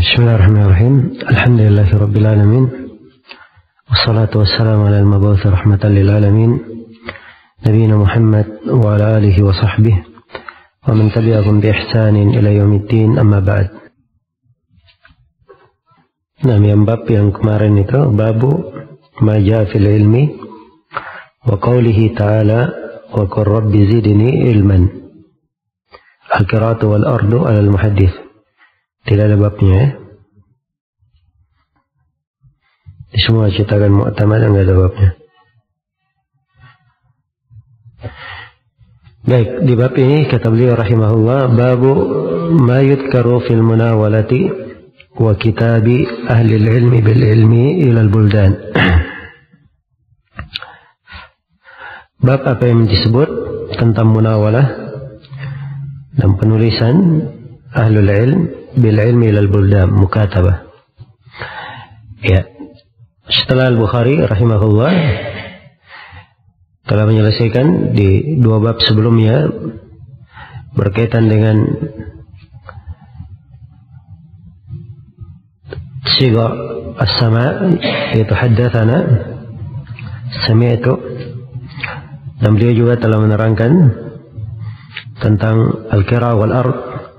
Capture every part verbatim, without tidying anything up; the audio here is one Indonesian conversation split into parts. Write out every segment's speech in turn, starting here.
Bismillahirrahmanirrahim. Alhamdulillahirabbil alamin. Wassalatu wassalamu ala al-mab'uts rahmatan lil alamin. Nabiyina Muhammad wa ala alihi wa sahbihi wa man tabi'ahum bi ihsanin ila yaumiddin, amma ba'd. Nah, yang bab yang kemarin itu babu ma jaa fil ilmi wa qawlihi ta'ala wa qur rabbi zidni ilman. Al-qira'atu wal ardu ala al-muhaddits. Tidak ada babnya ya. Di semua cetakan Mu'tamad enggak ada babnya. Baik, di bab ini kata beliau rahimahullah, babu ma yudkaru fil munawalati wa kitabi ahli ilmi bil ilmi ila al-buldan. Bab apa yang disebut tentang munawalah dan penulisan ahlul ilm bil ilmi ilal buldan, mukatabah. Ya, setelah Al-Bukhari rahimahullah telah menyelesaikan di dua bab sebelumnya berkaitan dengan siga as-sama', yaitu haddatsana, sami'tu, dan beliau juga telah menerangkan tentang al-qira' wal ard.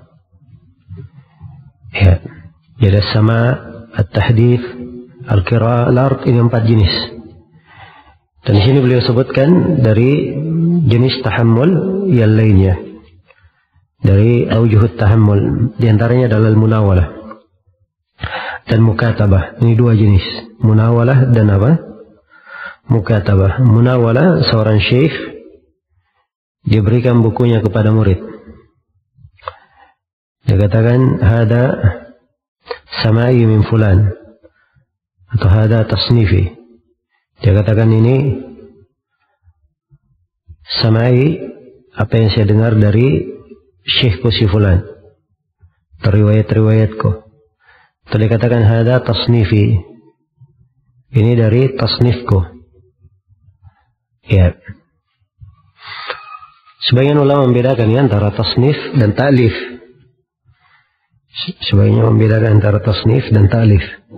Ya, jadi sama, at-tahdits, al-qira'ah, al-ard, ini empat jenis. Dan di sini beliau sebutkan dari jenis tahammul yang lainnya, dari aujuhut tahammul, di antaranya adalah munawalah dan mukatabah. Ini dua jenis, munawalah dan apa? Mukatabah. Munawalah, seorang syekh dia berikan bukunya kepada murid. Dia katakan hada sama'i min fulan atau hada tasnifi. Dia katakan ini sama'i, apa yang saya dengar dari syekhku si fulan, riwayat-riwayatku. Atau dia katakan hada tasnifi, ini dari tasnifku. Ya, sebagian ulama membedakan ya, antara tasnif dan ta'lif. Sebaiknya membedakan antara tasnif dan ta'lif.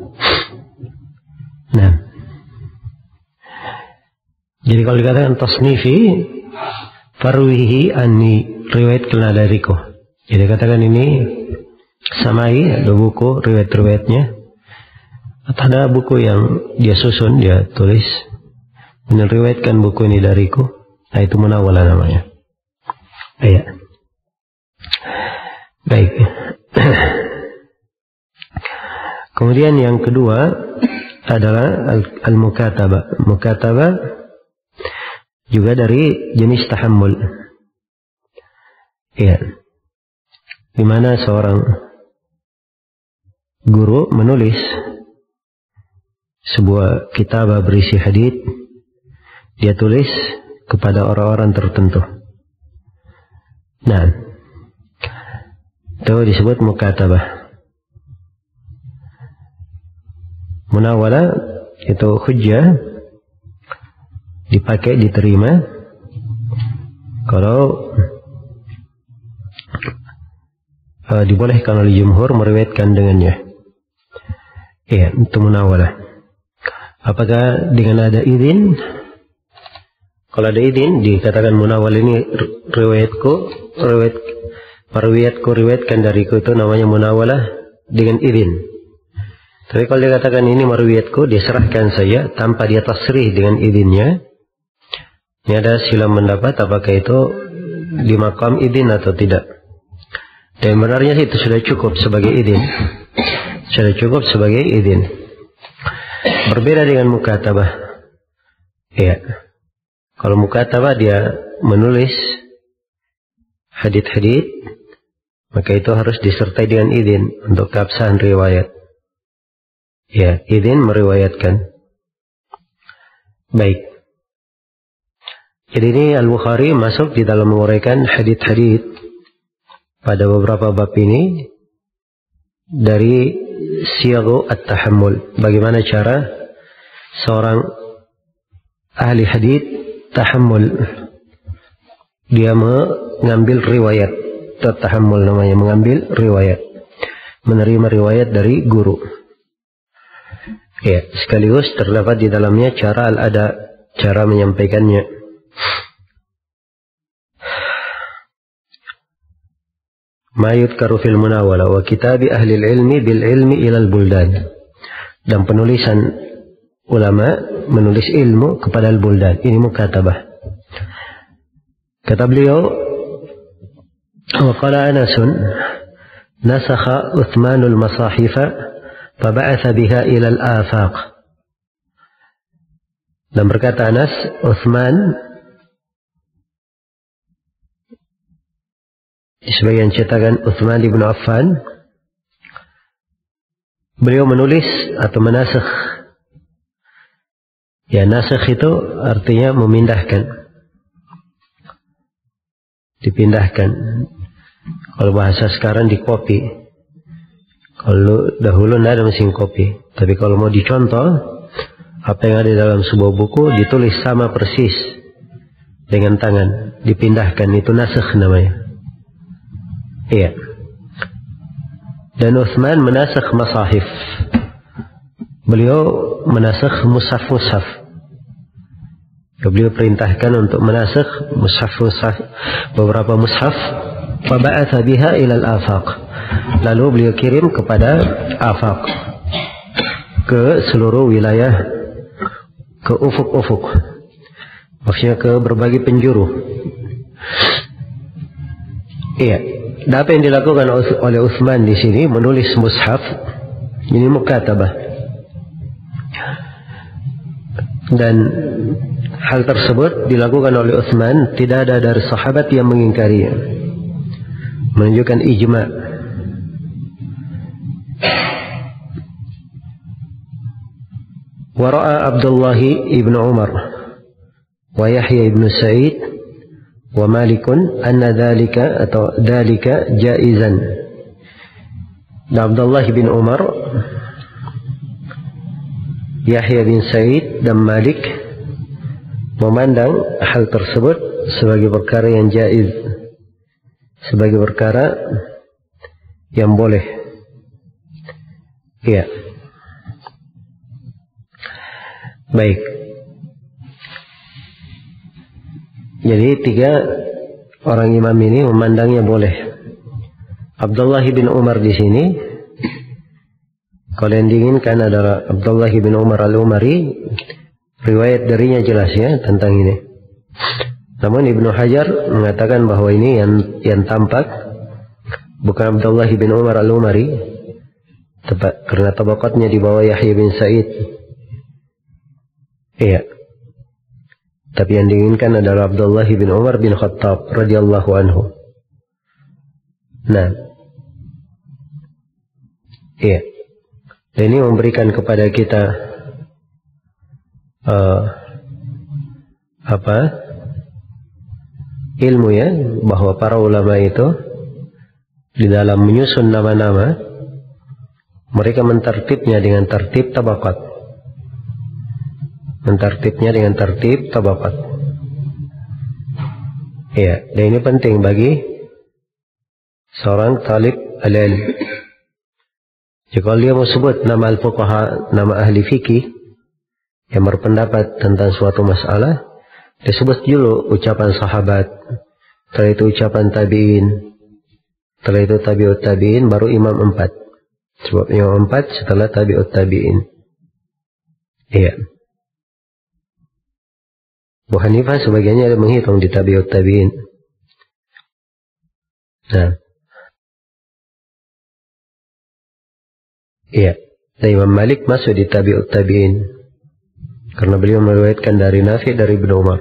Nah, jadi kalau dikatakan tasnifi, farwihi anni, riwayatkanlah dariku. Jadi katakan ini samai, ada buku riwayat-riwayatnya, atau ada buku yang dia susun, dia tulis, meriwayatkan buku ini dariku. Nah, itu munawalah namanya. Iya. Baik. Kemudian yang kedua adalah al-mukatabah. Mukatabah juga dari jenis tahammul. Ya, di mana seorang guru menulis sebuah kitabah berisi hadits, dia tulis kepada orang-orang tertentu. Nah, itu disebut mukatabah. Munawalah itu hujjah, dipakai, diterima kalau uh, dibolehkan oleh jumhur meriwayatkan dengannya. Iya, itu munawalah. Apakah dengan ada izin? Kalau ada izin dikatakan munawal ini riwayatku, riwayat Parwiyatku, riwayatkan dariku, itu namanya munawalah dengan izin. Tapi kalau dia katakan ini marwiyatku, dia serahkan saja tanpa dia tasrih dengan izinnya. Ini ada silam pendapat apakah itu di maqam izin atau tidak. Dan benarnya itu sudah cukup sebagai izin. Sudah cukup sebagai izin. Berbeda dengan mukatabah. Ya. Kalau mukatabah dia menulis hadits-hadits, maka itu harus disertai dengan izin untuk keabsahan riwayat. Ya, izin meriwayatkan. Baik. Jadi ini Al-Bukhari masuk di dalam menguraikan hadits-hadits pada beberapa bab ini dari siyaghu at-tahammul. Bagaimana cara seorang ahli hadits tahammul, dia mengambil riwayat. Tahammul namanya, mengambil riwayat. menerima riwayat dari guru. Ya, sekaligus terdapat di dalamnya cara al-ada, cara menyampaikannya. Ma yudkaru fil munawala wa kitabi ahli ilmi bil ilmi ilal buldan. Dan penulisan ulama menulis ilmu kepada al-buldan. Ini mukatabah. Kata beliau, wa qala Anasun nasakha Uthmanul masahifa faba'atha biha ila al-afaq. Dan berkata Anas, Uthman sebagian cetakan Uthman ibn Affan, beliau menulis atau menasakh. Ya, nasakh itu artinya memindahkan, dipindahkan. Kalau bahasa sekarang di copy. Kalau dahulu tidak ada mesin kopi. Tapi kalau mau dicontoh, apa yang ada dalam sebuah buku ditulis sama persis dengan tangan, dipindahkan, itu nasakh namanya. Iya. Dan Uthman menasakh masahif. Beliau menasakh mushaf-mushaf. Beliau perintahkan untuk menasakh mushaf-mushaf, beberapa mushaf. Faba'atha biha ila al-afaq. Lalu beliau kirim kepada afaq, ke seluruh wilayah, ke ufuk-ufuk, maksudnya ke berbagai penjuru. Iya. Dan apa yang dilakukan oleh Uthman di sini, menulis mushaf, ini mukatabah. Dan hal tersebut dilakukan oleh Uthman, tidak ada dari sahabat yang mengingkarinya, menunjukkan ijma'. Wara'a Abdullah ibn Umar wa Yahya ibn Sa'id wa Malikun anna dhalika atau dhalika jaizan. Dan Abdullah bin Umar, Yahya bin Sa'id dan Malik memandang hal tersebut sebagai perkara yang jaiz, sebagai perkara yang boleh. Iya. Baik. Jadi tiga orang imam ini memandangnya boleh. Abdullah bin Umar di sini, kalau yang diinginkan adalah Abdullah bin Umar al-Umari, riwayat darinya jelas ya tentang ini. Namun Ibnu Hajar mengatakan bahwa ini yang yang tampak bukan Abdullah bin Umar al-Umari, tepat karena tabaqatnya di bawah Yahya bin Sa'id. Iya. Tapi yang diinginkan adalah Abdullah bin Umar bin Khattab radhiyallahu anhu. Nah. Iya. Dan ini memberikan kepada kita uh, apa? Ilmu ya, bahwa para ulama itu di dalam menyusun nama-nama, mereka mentertibnya dengan tertib tabaqat. Mentertibnya dengan tertib tabaqat. Iya, dan ini penting bagi seorang talib al-ilm. Jika dia mau sebut nama al-fuqaha, nama ahli fikih yang berpendapat tentang suatu masalah, dia sebut dulu ucapan sahabat, setelah itu ucapan tabi'in, setelah itu tabi'ut tabi'in, baru imam empat. Sebab imam empat setelah tabi'ut tabi'in. Iya. Abu Hanifah sebagiannya ada menghitung di tabi'ut tabi'in. Nah. Iya. Dan Imam Malik masuk di tabi'ut tabi'in. Karena beliau meriwayatkan dari Nafi dari Ibnu Umar.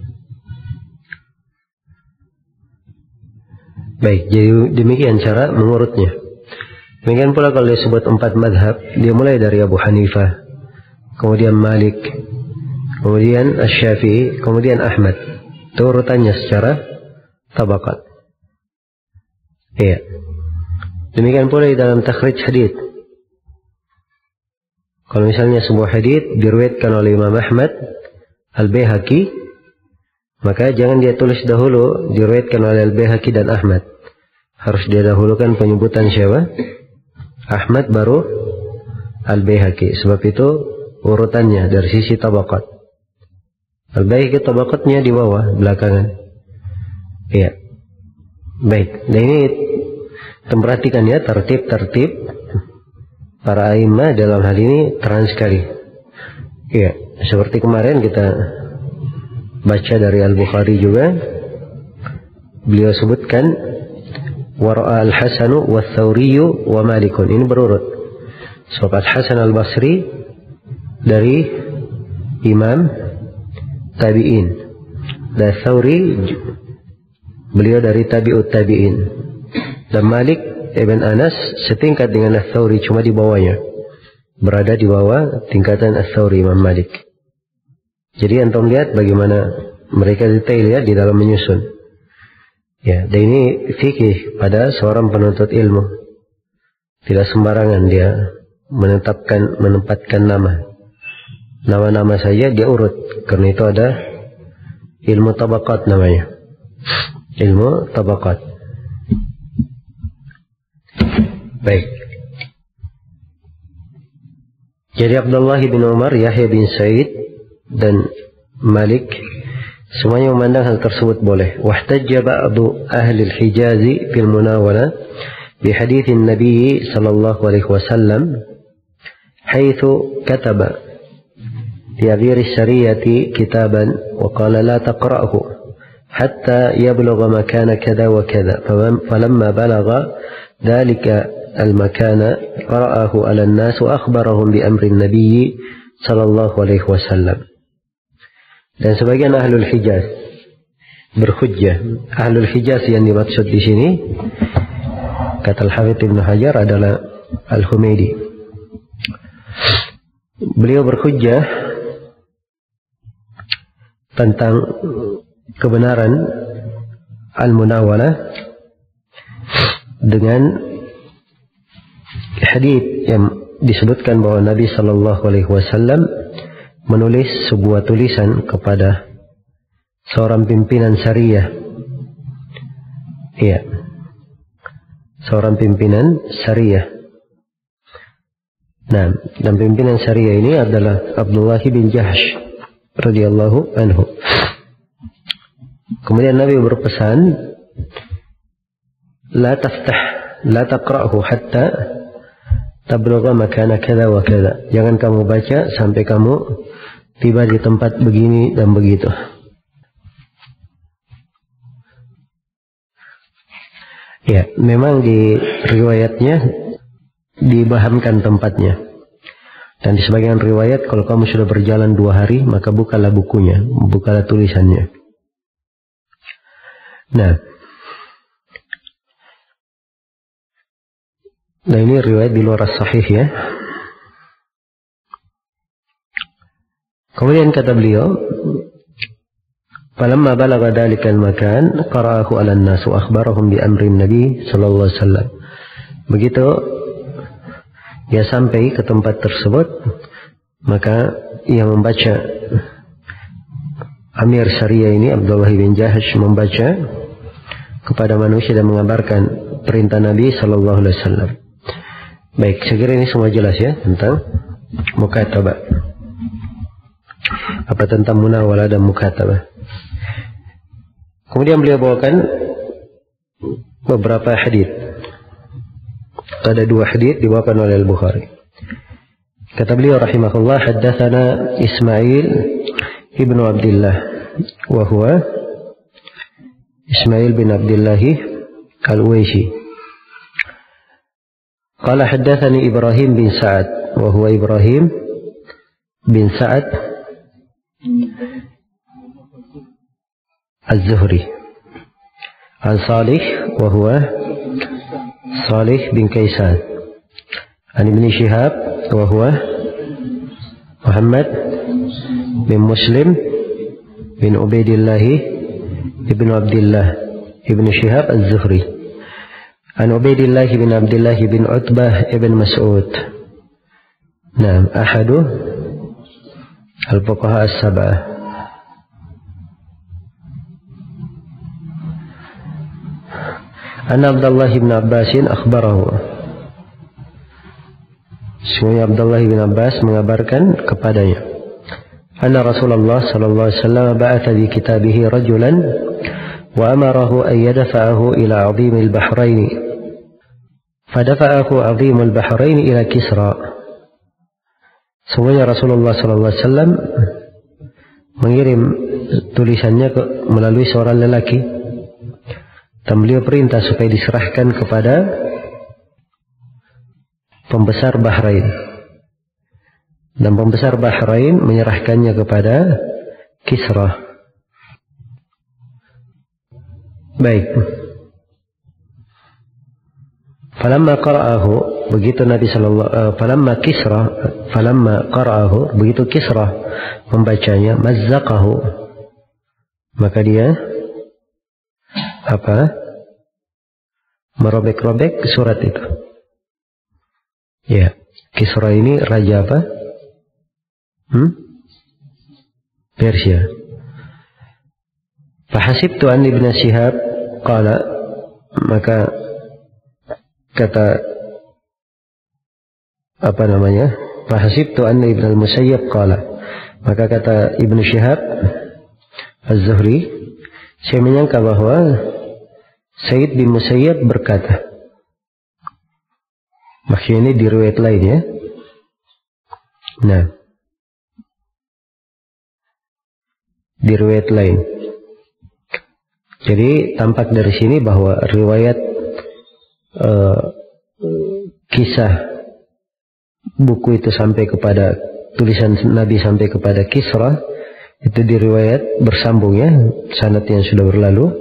Baik, jadi demikian cara mengurutnya. Demikian pula kalau disebut empat madhab, dia mulai dari Abu Hanifah, kemudian Malik, kemudian Asy-Syafi'i, kemudian Ahmad. Itu urutannya secara tabaqat. Iya. Demikian pula di dalam takhrij hadits. Kalau misalnya sebuah hadits diriwayatkan oleh Imam Ahmad Al-Baihaqi, maka jangan dia tulis dahulu diriwayatkan oleh Al-Baihaqi dan Ahmad. Harus dia dahulukan penyebutan siapa? Ahmad baru Al-Baihaqi. Sebab itu urutannya dari sisi tabaqat. Al-Baihaqi tabaqatnya di bawah, belakangan. Iya. Baik. Nah ini perhatikan ya, tertib-tertib para a'immah dalam hal ini terang sekali. Iya. Seperti kemarin kita baca dari Al-Bukhari juga, beliau sebutkan wara'a Al-Hasanu wa Thawriyu wa Malikun. Ini berurut. Sebab Al-Hasan Al-Basri dari Imam Tabi'in, dan Thawri beliau dari Tabi'ut Tabi'in, dan Malik Ibn Anas setingkat dengan Al-Thawri, cuma di bawahnya, berada di bawah tingkatan Al-Thawri Imam Malik. Jadi antum lihat bagaimana mereka detail ya di dalam menyusun. Ya, dan ini fikih pada seorang penuntut ilmu. Tidak sembarangan dia menetapkan, menempatkan nama. Nama-nama saja dia urut. Karena itu ada ilmu tabaqat namanya. Ilmu tabaqat. Baik. Jadi Abdullah bin Umar, Yahya bin Sa'id dan Malik semuanya memandang hal tersebut boleh. Wahtajja ba'du ahli al-Hijaz fil munawala bi hadits Nabi sallallahu alaihi wasallam haitsu kataba fi aghir as-sariyati kitaban wa qala la taqra'hu hatta yablugha makana kadha wa kadha. Falamma balagha dhalika al-makana qara'ahu 'ala an-nas wa akhbarahum bi amri an-nabi sallallahu alaihi wasallam. Dan sebagian ahlul Hijaz berhujjah. Ahlul Hijaz yang dimaksud di sini, kata Al-Hafidz Ibnu Hajar, adalah Al-Humaydi. Beliau berhujjah tentang kebenaran Al-Munawalah dengan hadits yang disebutkan bahwa Nabi sallallahu alaihi wasallam menulis sebuah tulisan kepada seorang pimpinan syariah. Iya. Seorang pimpinan syariah. Nah, dan pimpinan syariah ini adalah Abdullah bin Jahsh radhiyallahu anhu. Kemudian Nabi berpesan, la taftah, la taqra'hu hatta tablugha makana kadza wa kadza. Jangan kamu baca sampai kamu tiba di tempat begini dan begitu. Ya, memang di riwayatnya dibahamkan tempatnya. Dan di sebagian riwayat, kalau kamu sudah berjalan dua hari, maka bukalah bukunya, bukalah tulisannya. Nah, nah ini riwayat di luar sahih ya. Kemudian kata beliau, "Falamma balagha dhalikal makan, qara'ahu 'ala an-nas wa akhbarahum bi amri Nabi sallallahu alaihi wasallam." Begitu dia sampai ke tempat tersebut, maka ia membaca, Amir Syariah ini Abdullah bin Jahsh membaca kepada manusia dan mengabarkan perintah Nabi sallallahu alaihi wasallam. Baik, saya kira ini semua jelas ya tentang mukatabah. Apa tentang munawalah dan mukatabah. Kemudian beliau bawakan beberapa hadis. Ada dua hadis dibawakan oleh Al-Bukhari. Kata beliau rahimahullah, haddatsana Ismail ibnu Abdullah wa huwa Ismail bin Abdullah Al-Uwaishi. Qala haddatsani Ibrahim bin Sa'ad wa huwa Ibrahim bin Sa'ad Az-Zuhri an Salih wa huwa Salih bin Kaisan an Ibn Shihab wa huwa Muhammad bin Muslim bin Ubaidillah ibn Abdullah ibn Shihab Az-Zuhri an Ubaidillah bin Abdullah bin Utbah ibn Mas'ud. Nah, ahadu al-fuqaha as-sab'ah. Anna Abdullah bin Abbas akhbarahu Sungguhnya Abdullah bin Abbas mengabarkan kepadanya, anna Rasulullah sallallahu alaihi wasallam ba'atha bi kitabihi rajulan wa amarahu an yadfa'ahu ila 'azim al-bahrain. Fadafa'ahu 'azim al-bahrain ila Kisra. Sungguhnya Rasulullah sallallahu alaihi wasallam mengirim tulisannya ke, melalui seorang lelaki, dan beliau perintah supaya diserahkan kepada pembesar Bahrain, dan pembesar Bahrain menyerahkannya kepada Kisra. Baik. Falamma qara'ahu, begitu Nabi sallallahu uh, falamma Kisra falamma qara'ahu, begitu Kisra membacanya, mazzaqahu, maka dia apa? merobek-robek surat itu. Ya, Kisra ini raja apa? Hmm? Persia. Fahasibtu an Ibn Shihab qala, maka kata apa namanya? Fahasibtu an Ibn al-Musayyab qala, maka kata Ibn Shihab Az-Zuhri, saya menyangka bahwa Said bin Musayyab berkata. Maksudnya ini di riwayat lain ya. Nah, di riwayat lain. Jadi tampak dari sini bahwa riwayat uh, kisah buku itu sampai kepada tulisan Nabi sampai kepada Kisra itu di riwayat bersambung ya, sanad yang sudah berlalu.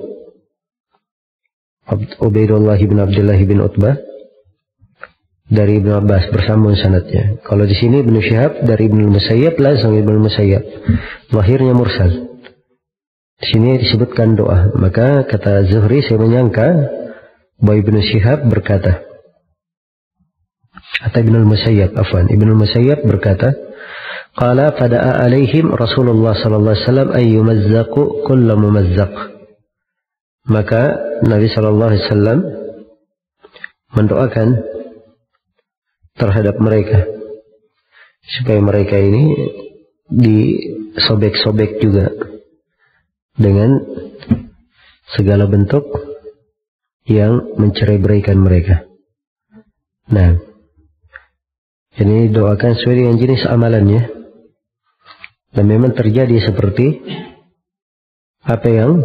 Ubaidullah bin Abdullah bin Utbah dari Ibnu Abbas bersambung sanadnya. Kalau di sini Ibnu Syihab dari Ibnu Musayyab, langsung Ibnu Musayyab, lahirnya mursal. Di sini disebutkan doa. Maka kata Zuhri, saya menyangka bahwa Ibnu Syihab berkata, atau Ibnu Musayyab, afwan, Ibnu Musayyab berkata, qala fada'a alaihim Rasulullah sallallahu alaihi wasallam ay yumazzaqu kullu mumazzaq. Maka Nabi sallallahu alaihi wasallam mendoakan terhadap mereka supaya mereka ini disobek-sobek juga dengan segala bentuk yang mencerai-beraikan mereka. Nah, ini doakan sesuai dengan jenis amalannya, dan memang terjadi seperti apa yang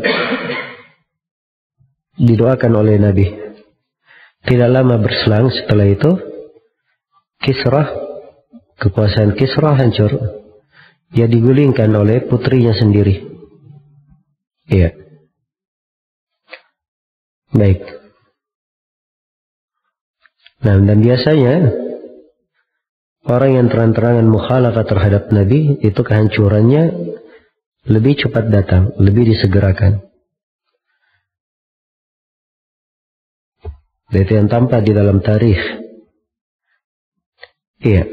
didoakan oleh Nabi. Tidak lama berselang setelah itu Kisra, kekuasaan Kisra hancur. Dia digulingkan oleh putrinya sendiri. Iya. Baik. Nah, dan biasanya orang yang terang-terangan mukhalafah terhadap Nabi itu kehancurannya lebih cepat datang, lebih disegerakan. Itu yang tampak di dalam tarikh. Iya.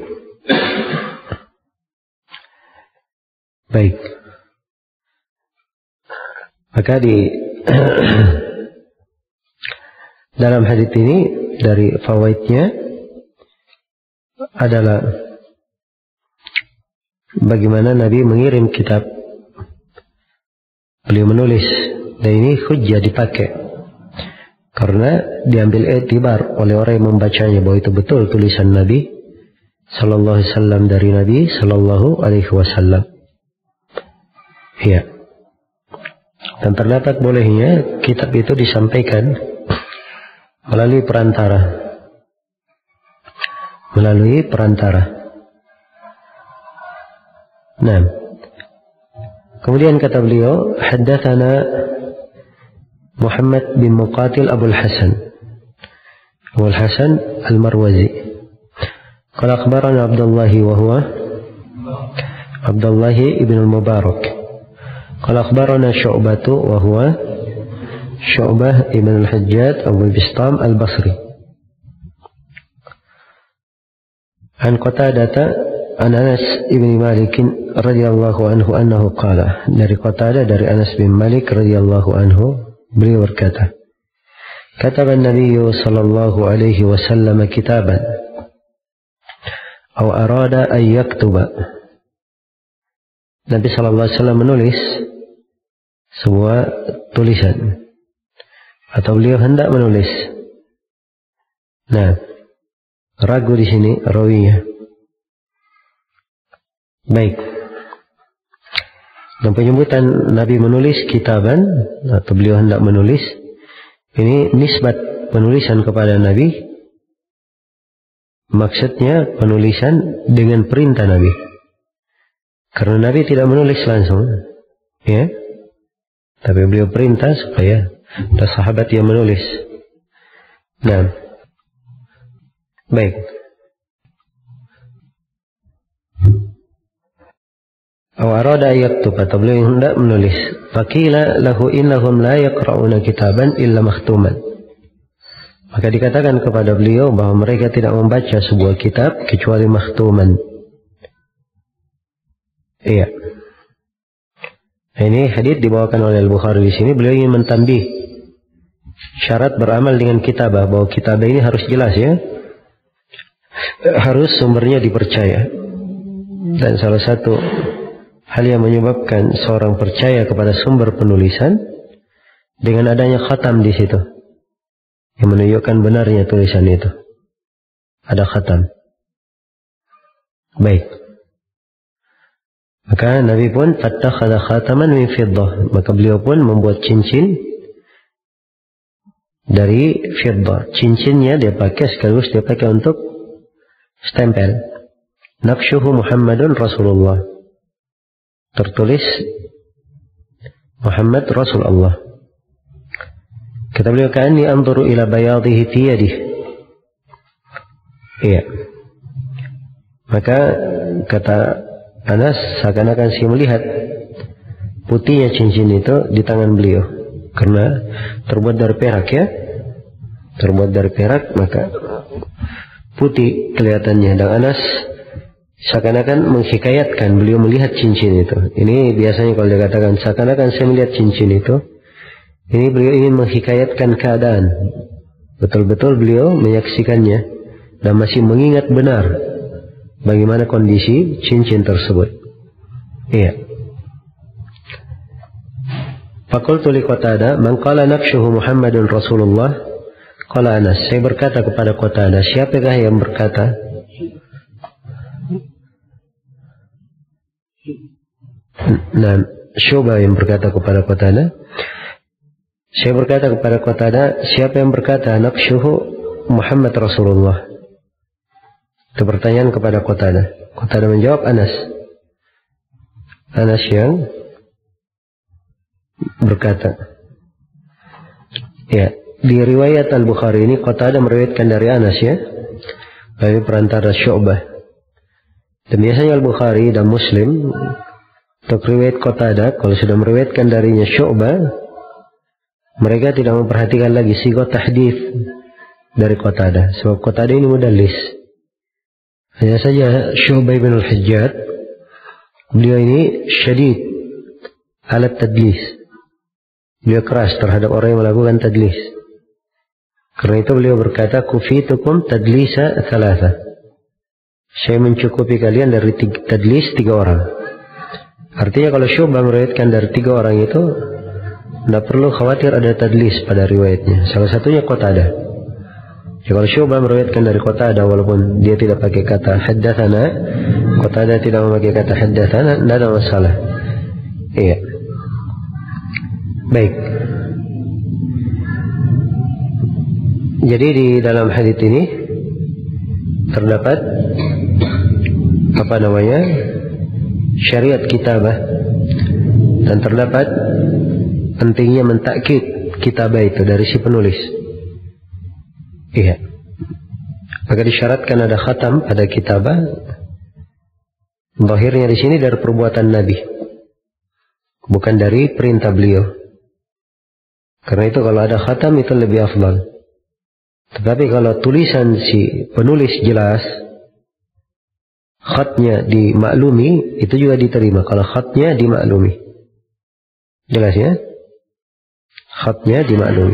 Baik. Maka di dalam hadits ini dari fawaidnya adalah bagaimana Nabi mengirim kitab. Beliau menulis, dan ini hujjah dipakai karena diambil i'tibar oleh orang yang membacanya bahwa itu betul tulisan Nabi sallallahu alaihi wasallam dari Nabi sallallahu alaihi wasallam. Ya. Dan terdapat bolehnya kitab itu disampaikan melalui perantara. Melalui perantara. Nah. Kemudian kata beliau, haddatsana Muhammad bin Muqatil Abul Hasan. Abul Hasan Al-Marwazi. Qala akhbarana Abdullah wa huwa Abdullah ibn al-Mubarak. Qala akhbarana Syu'bah wa huwa Syu'bah ibn al-Hajjaj Abu Bistam al-Basri. An Qatadah an Anas ibn Malik radhiyallahu anhu annahu qala. Dari Qatadah dari Anas bin Malik radhiyallahu anhu, beliau berkata, Kataba an-Nabiy sallallahu alaihi wasallam kitaban. Aw arada ay yaktuba. Nabi sallallahu alaihi wasallam menulis sebuah tulisan atau beliau hendak menulis. Nah, ragu di sini rawinya. Baik. Dan penyebutan Nabi menulis kitaban atau beliau hendak menulis, ini nisbat penulisan kepada Nabi. Maksudnya penulisan dengan perintah Nabi. Karena Nabi tidak menulis langsung, ya. Tapi beliau perintah supaya ada sahabat yang menulis. Nah, baik. Awarada yaktub, atau beliau hendak menulis. Faqila lahu innahum la yaqra'una kitaban illa makhtuman. Maka dikatakan kepada beliau bahwa mereka tidak membaca sebuah kitab kecuali makhtuman. Iya. Ini hadits dibawakan oleh Al-Bukhari di sini. Beliau ingin mentambih syarat beramal dengan kitabah, bahwa kitabah ini harus jelas, ya. Harus sumbernya dipercaya. Dan salah satu hal yang menyebabkan seorang percaya kepada sumber penulisan dengan adanya khatam di situ, yang menunjukkan benarnya tulisan itu. Ada khatam. Baik. Maka Nabi pun fattakhadha khataman min fiddah. Maka beliau pun membuat cincin dari fiddah. Cincinnya dia pakai sekaligus dia pakai untuk stempel. Naqshuhu Muhammadun Rasulullah. Tertulis Muhammad Rasulullah. Kata beliau, ka'anni anzuru ila bayadihi fi yadihi. Iya. Maka kata Anas, seakan-akan saya melihat putihnya cincin itu di tangan beliau. Karena terbuat dari perak, ya. Terbuat dari perak, maka putih kelihatannya. Dan Anas seakan-akan menghikayatkan beliau melihat cincin itu. Ini biasanya kalau dikatakan seakan-akan saya melihat cincin itu, ini beliau ingin menghikayatkan keadaan. Betul-betul beliau menyaksikannya dan masih mengingat benar bagaimana kondisi cincin tersebut. Iya. Faqultu li Qatadah, man qala naqshuhu Muhammadun Rasulullah? Qala Anas. Saya berkata kepada Qatadah, siapakah yang berkata? Nah, Syu'bah yang berkata kepada Qatadah. Saya berkata kepada Qatadah, siapa yang berkata naqshuhu Muhammad Rasulullah? Itu pertanyaan kepada Qatadah. Qatadah menjawab Anas. Anas yang berkata. Ya, di riwayat Al-Bukhari ini Qatadah meriwayatkan dari Anas, ya. Dari perantara Syu'bah. Dan biasanya Al-Bukhari dan Muslim untuk riwayat Qatadah, kalau sudah meriwayatkan darinya Syu'bah, mereka tidak memperhatikan lagi sighah tahdits dari Qatadah. Sebab Qatadah ini mudallis. Hanya saja Syu'bah bin Al-Hajjaj, beliau ini syadid alat tadlis. Beliau keras terhadap orang yang melakukan tadlis. Karena itu beliau berkata, kufitukum tadlisa thalatha. Saya mencukupi kalian dari tiga, tadlis tiga orang. Artinya kalau Syu'bah meriwayatkan dari tiga orang itu, tidak perlu khawatir ada tadlis pada riwayatnya. Salah satunya Qatadah. Ya, kalau Syu'bah meriwayatkan dari Qatadah, walaupun dia tidak pakai kata haddatsana, Qatadah tidak memakai kata haddatsana, tidak ada masalah. Iya. Baik. Jadi di dalam hadits ini terdapat apa namanya syariat kitabah, dan terdapat pentingnya mentakkid kitabah itu dari si penulis. Iya. Maka disyaratkan ada khatam pada kitabah. Zahirnya di sini dari perbuatan Nabi, bukan dari perintah beliau. Karena itu kalau ada khatam itu lebih afdal. Tetapi kalau tulisan si penulis jelas, khatnya dimaklumi, itu juga diterima. Kalau khatnya dimaklumi, jelas, ya? Khatnya dimaklumi.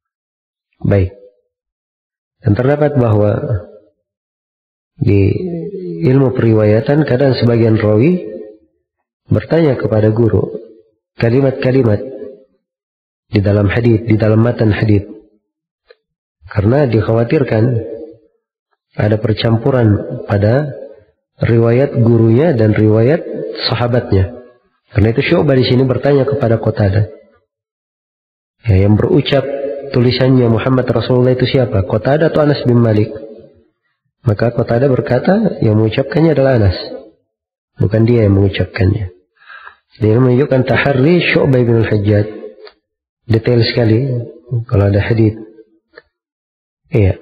Baik. Dan terdapat bahwa di ilmu periwayatan, kadang sebagian rawi bertanya kepada guru kalimat-kalimat di dalam hadits, di dalam matan hadits, karena dikhawatirkan ada percampuran pada riwayat gurunya dan riwayat sahabatnya. Karena itu Syu'bah di sini bertanya kepada Qatadah, ya, yang berucap tulisannya Muhammad Rasulullah itu siapa? Qatadah atau Anas bin Malik? Maka Qatadah berkata, yang mengucapkannya adalah Anas, bukan dia yang mengucapkannya. Dia menunjukkan taharri Syu'bah bin al-Hajjaj. Detail sekali kalau ada hadits. Iya.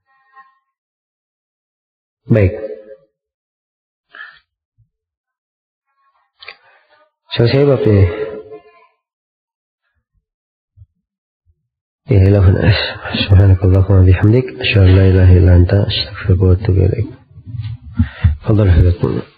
Baik. Selesai bab ini. Ya ilahun as. Subhanakallahumma bihamdik. Asyhadu an la ilaha illa anta astaghfiruka wa atubu ilaik. Fadhal hadakum.